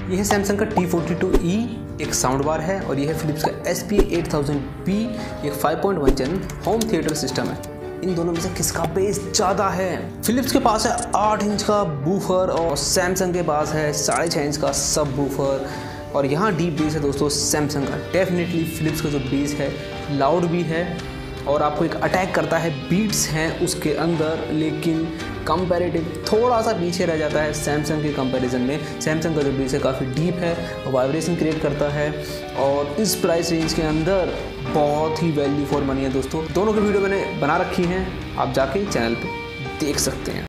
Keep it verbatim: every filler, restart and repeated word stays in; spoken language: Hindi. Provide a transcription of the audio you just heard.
यह है सैमसंग का टी फोर्टी टू ई, एक साउंड बार है, और यह है फिलिप्स का S P eight thousand P, एक five point one channel home theatre system है। इन दोनों में से किसका बेस ज़्यादा है? फिलिप्स के पास है आठ इंच का बूफर और सैमसंग के पास है साढ़े छः इंच का सब बूफर, और यहाँ डीप बेस है दोस्तों सैमसंग का। डेफिनेटली फिलिप्स का जो बेस है लाउड भी है और आपको एक अटैक करता है, बीट्स हैं उसके अंदर, लेकिन कंपैरेटिव थोड़ा सा पीछे रह जाता है सैमसंग के कंपैरिजन में। सैमसंग का जो बेस है काफ़ी डीप है, वाइब्रेशन क्रिएट करता है, और इस प्राइस रेंज के अंदर बहुत ही वैल्यू फॉर मनी है दोस्तों। दोनों की वीडियो मैंने बना रखी हैं, आप जाके चैनल पे देख सकते हैं।